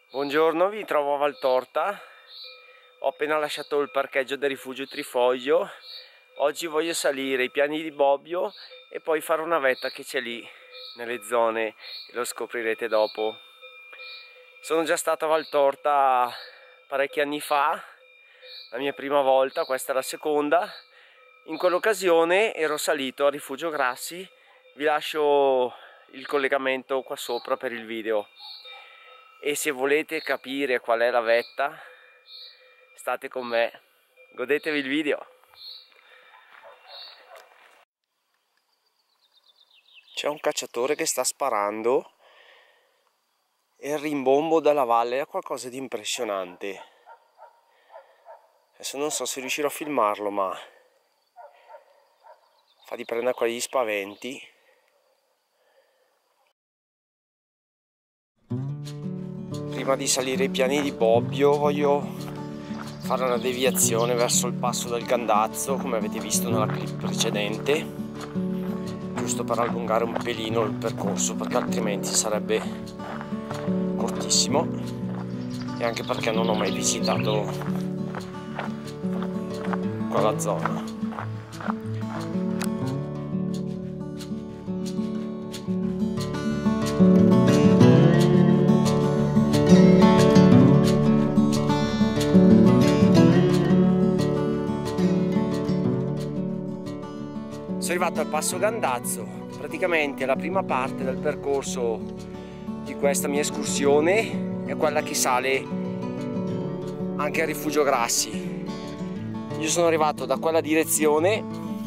Buongiorno, vi trovo a Valtorta. Ho appena lasciato il parcheggio del rifugio Trifoglio. Oggi voglio salire i piani di Bobbio e poi fare una vetta che c'è lì nelle zone e lo scoprirete dopo. Sono già stato a Valtorta parecchi anni fa, la mia prima volta, questa è la seconda. In quell'occasione ero salito a Rifugio Grassi. Vi lascio il collegamento qua sopra per il video. E se volete capire qual è la vetta, state con me, godetevi il video. C'è un cacciatore che sta sparando e il rimbombo dalla valle è qualcosa di impressionante. Adesso non so se riuscirò a filmarlo, ma fa di prendere quegli spaventi. Prima di salire i piani di Bobbio voglio fare una deviazione verso il passo del Gandazzo, come avete visto nella clip precedente, giusto per allungare un pelino il percorso, perché altrimenti sarebbe cortissimo, e anche perché non ho mai visitato quella zona. Sono arrivato al passo Gandazzo, praticamente la prima parte del percorso di questa mia escursione è quella che sale anche a Rifugio Grassi. Io sono arrivato da quella direzione.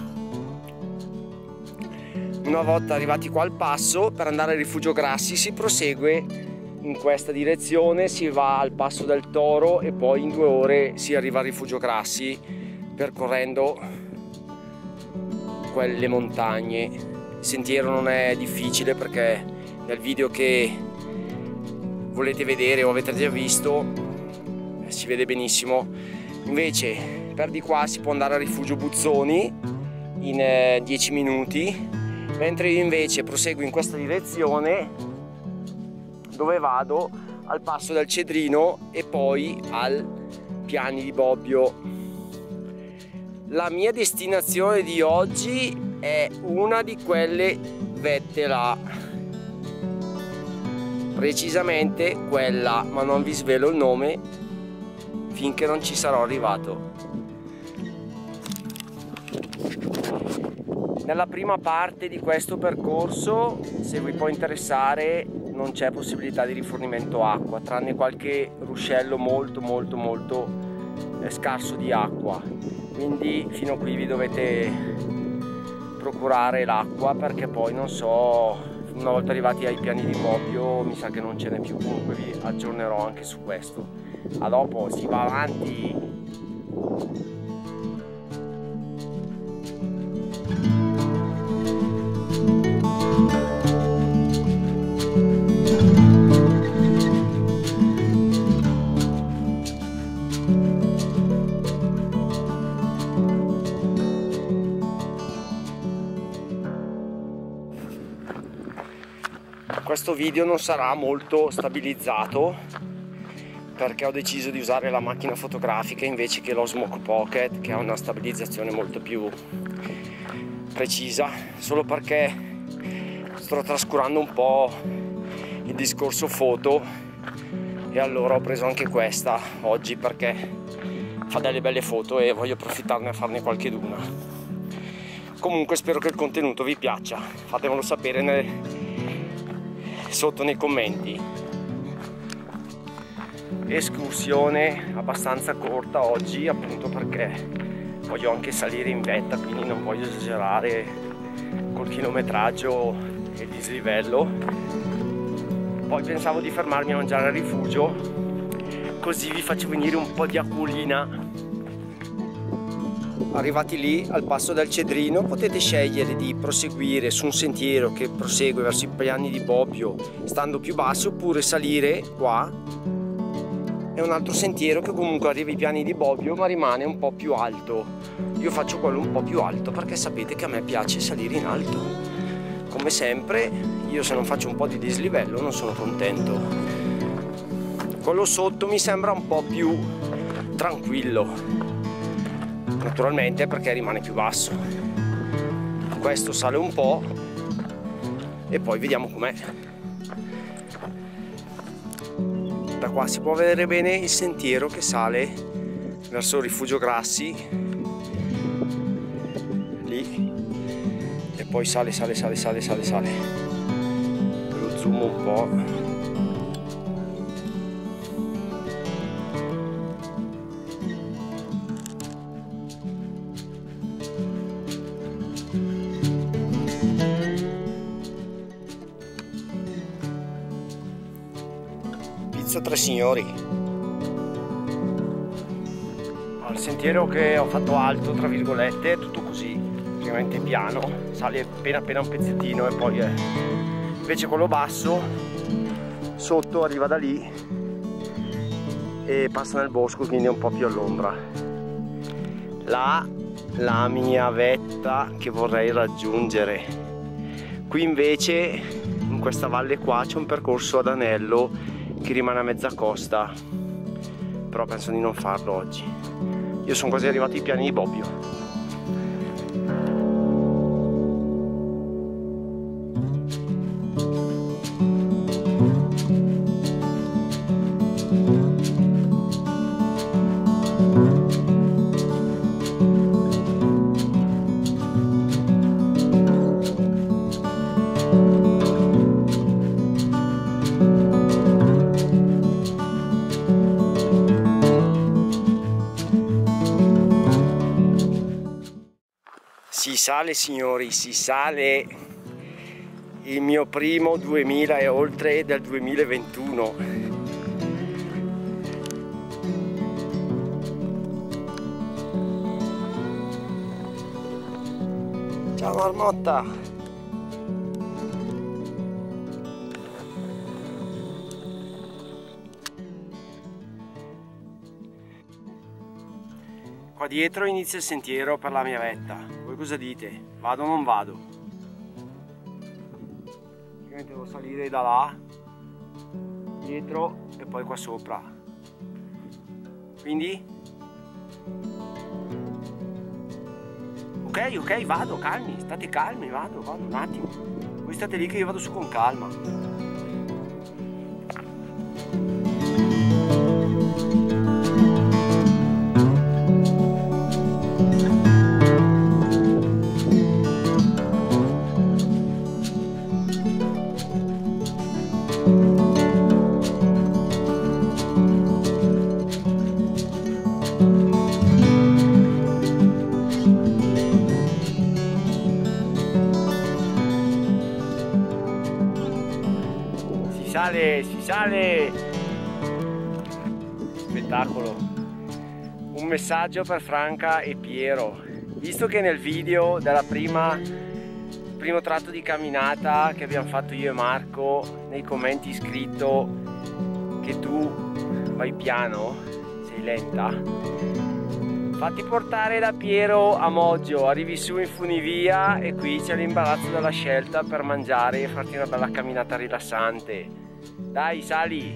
Una volta arrivati qua al passo, per andare a Rifugio Grassi si prosegue in questa direzione, si va al passo del Toro e poi in 2 ore si arriva a Rifugio Grassi percorrendo quelle montagne. Il sentiero non è difficile perché nel video che volete vedere o avete già visto si vede benissimo. Invece per di qua si può andare a Rifugio Buzzoni in 10 minuti, mentre io invece proseguo in questa direzione dove vado al passo del Cedrino e poi al piani di Bobbio. La mia destinazione di oggi è una di quelle vette là, precisamente quella, ma non vi svelo il nome finché non ci sarò arrivato. Nella prima parte di questo percorso, se vi può interessare, non c'è possibilità di rifornimento acqua, tranne qualche ruscello molto scarso di acqua. Quindi fino a qui vi dovete procurare l'acqua, perché poi non so, una volta arrivati ai piani di Bobbio mi sa che non ce n'è più. Comunque vi aggiornerò anche su questo. A dopo, si va avanti. Questo video non sarà molto stabilizzato perché ho deciso di usare la macchina fotografica invece che lo Smoke Pocket, che ha una stabilizzazione molto più precisa, solo perché sto trascurando un po' il discorso foto e allora ho preso anche questa oggi perché fa delle belle foto e voglio approfittarne a farne qualcheduna. Comunque spero che il contenuto vi piaccia, fatemelo sapere sotto nei commenti. Escursione abbastanza corta oggi, appunto perché voglio anche salire in vetta, quindi non voglio esagerare col chilometraggio e il dislivello. Poi pensavo di fermarmi a mangiare al rifugio, così vi faccio venire un po' di acquolina. Arrivati lì al passo del Cedrino potete scegliere di proseguire su un sentiero che prosegue verso i piani di Bobbio stando più basso, oppure salire qua. È un altro sentiero che comunque arriva ai piani di Bobbio ma rimane un po' più alto. Io faccio quello un po' più alto perché sapete che a me piace salire in alto. Come sempre io, se non faccio un po' di dislivello, non sono contento. Quello sotto mi sembra un po' più tranquillo, naturalmente perché rimane più basso. Questo sale un po' e poi vediamo com'è. Da qua si può vedere bene il sentiero che sale verso il Rifugio Grassi, lì, e poi sale. Ve lo zoom un po'. Tre signori. Il sentiero che ho fatto alto, tra virgolette, è tutto così, praticamente piano, sale appena un pezzettino e poi invece quello basso sotto arriva da lì e passa nel bosco, quindi è un po' più all'ombra. Là la mia vetta che vorrei raggiungere. Qui invece in questa valle qua c'è un percorso ad anello che rimane a mezza costa, però penso di non farlo oggi. Io sono quasi arrivato ai piani di Bobbio. Si sale signori, si sale, il mio primo 2000 e oltre del 2021. Ciao marmotta! Qua dietro inizia il sentiero per la mia vetta. Voi cosa dite? Vado o non vado? Devo salire da là, dietro e poi qua sopra. Quindi? Ok, vado, calmi, state calmi, vado un attimo. Voi state lì che io vado su con calma. Si sale! Spettacolo! Un messaggio per Franca e Piero. Visto che nel video della primo tratto di camminata che abbiamo fatto io e Marco, nei commenti scritto che tu vai piano, sei lenta, fatti portare da Piero a Moggio, arrivi su in funivia e qui c'è l'imbarazzo della scelta per mangiare e farti una bella camminata rilassante. Dai, sali!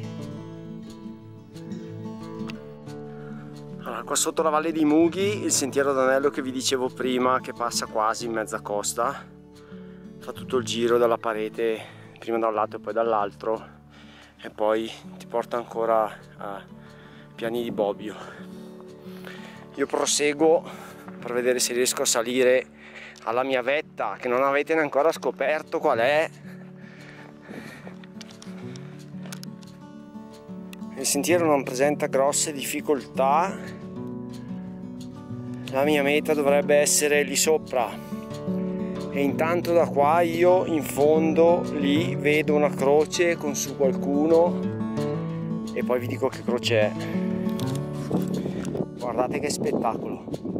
Allora, qua sotto la Valle dei Mughi, il sentiero d'anello che vi dicevo prima, che passa quasi in mezza costa, fa tutto il giro della parete, prima da un lato e poi dall'altro, e poi ti porta ancora a Piani di Bobbio. Io proseguo per vedere se riesco a salire alla mia vetta, che non avete ancora scoperto qual è. Il sentiero non presenta grosse difficoltà, la mia meta dovrebbe essere lì sopra e intanto da qua io in fondo lì vedo una croce con su qualcuno e poi vi dico che croce è. Guardate che spettacolo!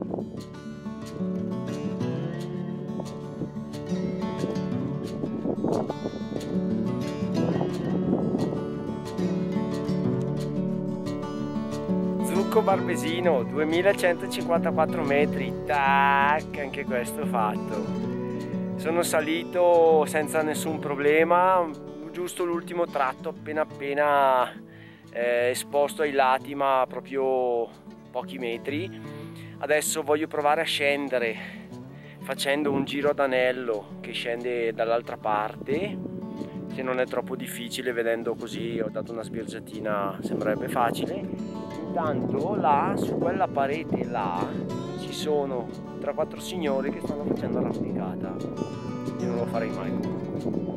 Barbesino, 2154 metri, tac, anche questo fatto. Sono salito senza nessun problema, giusto l'ultimo tratto appena esposto ai lati ma proprio pochi metri. Adesso voglio provare a scendere facendo un giro ad anello che scende dall'altra parte, se non è troppo difficile. Vedendo così ho dato una sbirciatina, sembrerebbe facile. Intanto là su quella parete là ci sono 3-4 signori che stanno facendo arrampicata. Io non lo farei mai comunque.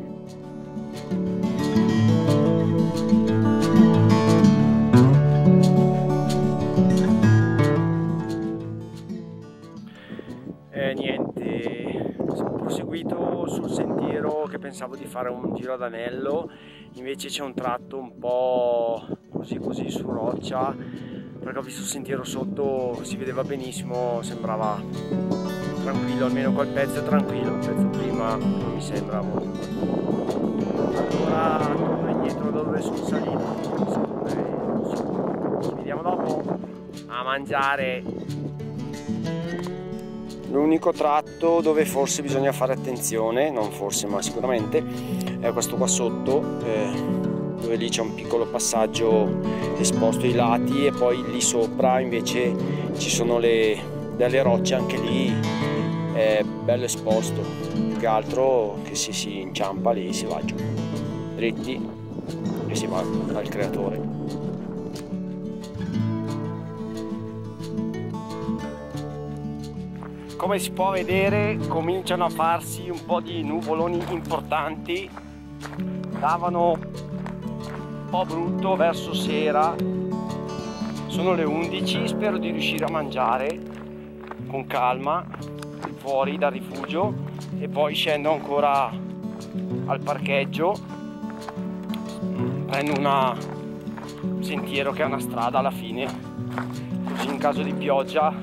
Niente, ho proseguito sul sentiero che pensavo di fare un giro ad anello, invece c'è un tratto un po' così su roccia, perché ho visto il sentiero sotto, si vedeva benissimo, sembrava tranquillo, almeno quel pezzo è tranquillo, il pezzo prima non mi sembra molto. Allora torno indietro da dove sono salito, ci vediamo dopo a mangiare. L'unico tratto dove forse bisogna fare attenzione, non forse ma sicuramente, è questo qua sotto, dove lì c'è un piccolo passaggio esposto ai lati e poi lì sopra invece ci sono delle rocce, anche lì è bello esposto, più che altro che si inciampa lì, si va giù dritti e si va dal creatore. Come si può vedere cominciano a farsi un po' di nuvoloni importanti, davano un po' brutto verso sera, sono le 11, spero di riuscire a mangiare con calma fuori dal rifugio e poi scendo ancora al parcheggio, prendo un sentiero che è una strada alla fine, così in caso di pioggia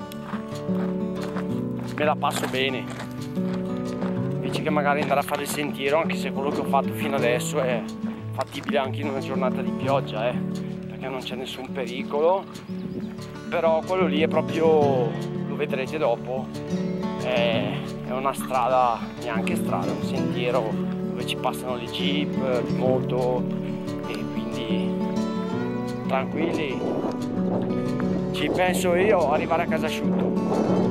me la passo bene, invece che magari andare a fare il sentiero, anche se quello che ho fatto fino adesso è fattibile anche in una giornata di pioggia, perché non c'è nessun pericolo, però quello lì è proprio, lo vedrete dopo, è una strada, neanche strada, un sentiero dove ci passano le jeep, le moto, e quindi tranquilli, ci penso io a arrivare a casa asciutto.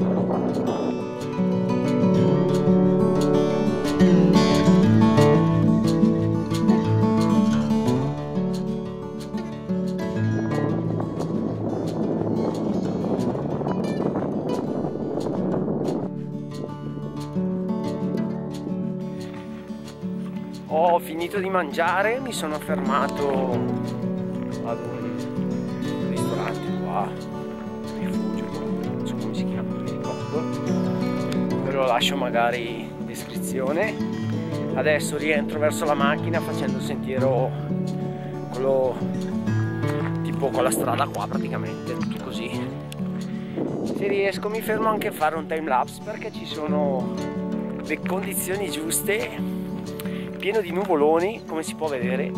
Ho finito di mangiare, mi sono fermato ad un ristorante qua, rifugio, non so come si chiama, non mi ricordo, ve lo lascio magari in descrizione. Adesso rientro verso la macchina facendo il sentiero, quello tipo con la strada qua praticamente, tutto così. Se riesco mi fermo anche a fare un time lapse perché ci sono le condizioni giuste, pieno di nuvoloni come si può vedere,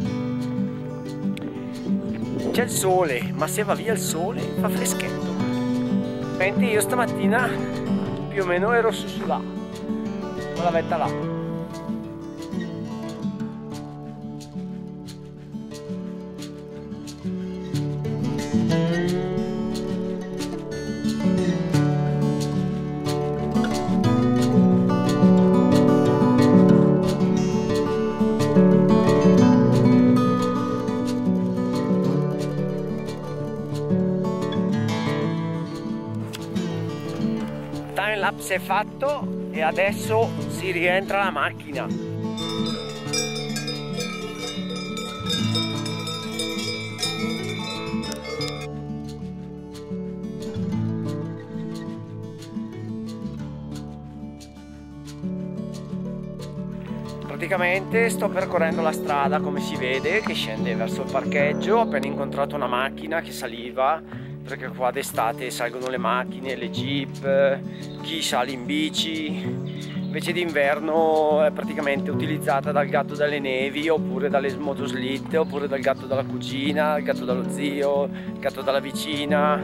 c'è il sole, ma se va via il sole fa freschetto, mentre io stamattina più o meno ero su là, con la vetta là. Time lapse è fatto e adesso si rientra alla macchina. Praticamente sto percorrendo la strada, come si vede, che scende verso il parcheggio. Ho appena incontrato una macchina che saliva, perché qua d'estate salgono le macchine, le jeep, chi sale in bici, invece d'inverno è praticamente utilizzata dal gatto delle nevi, oppure dalle motoslitte, oppure dal gatto della cugina, il gatto dello zio, il gatto della vicina.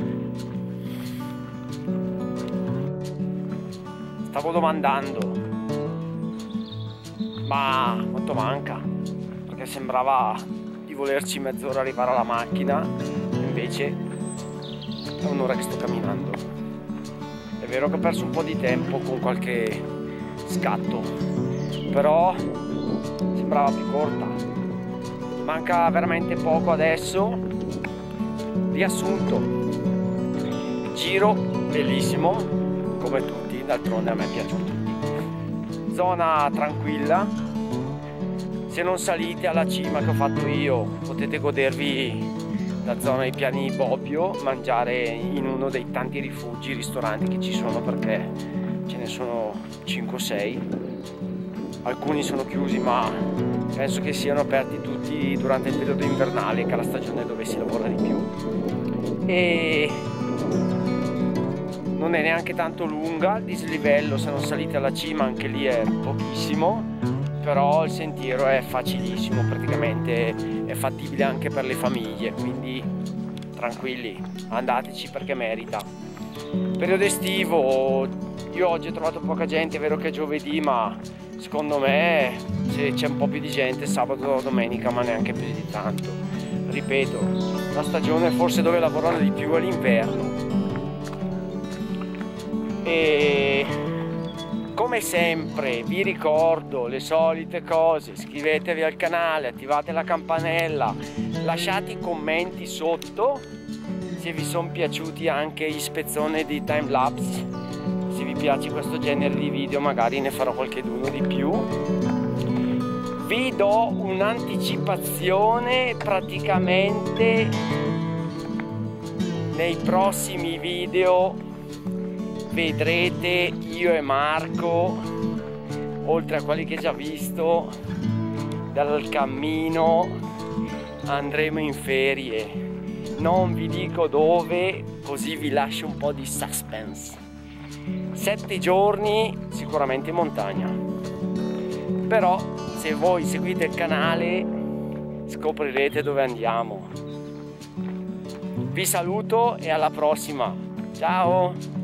Stavo domandando, ma quanto manca? Perché sembrava di volerci mezz'ora arrivare alla macchina, invece è un'ora che sto camminando. È vero che ho perso un po' di tempo con qualche scatto, però sembrava più corta. Manca veramente poco adesso. Riassunto: giro bellissimo come tutti, d'altronde a me piacciono tutti. Zona tranquilla, se non salite alla cima che ho fatto io potete godervi la zona dei Piani di Bobbio, mangiare in uno dei tanti rifugi, ristoranti che ci sono, perché ce ne sono 5-6. Alcuni sono chiusi, ma penso che siano aperti tutti durante il periodo invernale, che è la stagione dove si lavora di più, e non è neanche tanto lunga. Il dislivello, se non salite alla cima, anche lì è pochissimo, però il sentiero è facilissimo, praticamente è fattibile anche per le famiglie, quindi tranquilli, andateci perché merita. Periodo estivo, io oggi ho trovato poca gente, è vero che è giovedì, ma secondo me c'è un po' più di gente sabato o domenica, ma neanche più di tanto. Ripeto, la stagione forse dove lavorano di più è l'inverno. E come sempre vi ricordo le solite cose: iscrivetevi al canale, attivate la campanella, lasciate i commenti sotto se vi sono piaciuti anche gli spezzoni di timelapse. Se vi piace questo genere di video magari ne farò qualcheduno di più. Vi do un'anticipazione: praticamente nei prossimi video vedrete io e Marco, oltre a quelli che già visto, dal cammino andremo in ferie. Non vi dico dove, così vi lascio un po' di suspense. 7 giorni sicuramente in montagna, però se voi seguite il canale scoprirete dove andiamo. Vi saluto e alla prossima, ciao!